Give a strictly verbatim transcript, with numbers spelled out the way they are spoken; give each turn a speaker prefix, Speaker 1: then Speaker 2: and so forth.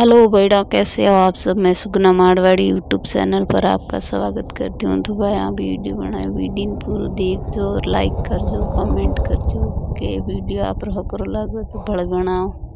Speaker 1: Hello बेटा, कैसे हो आप सब। मैं सुगना मारवाड़ी यूट्यूब चैनल पर आपका स्वागत करती हूँ। तो भाई आप वीडियो बनाए वीडियो पूरा देख जो और लाइक कर जो, कमेंट कर जो के वीडियो आप रह करो लगे तो बड़ बनाओ।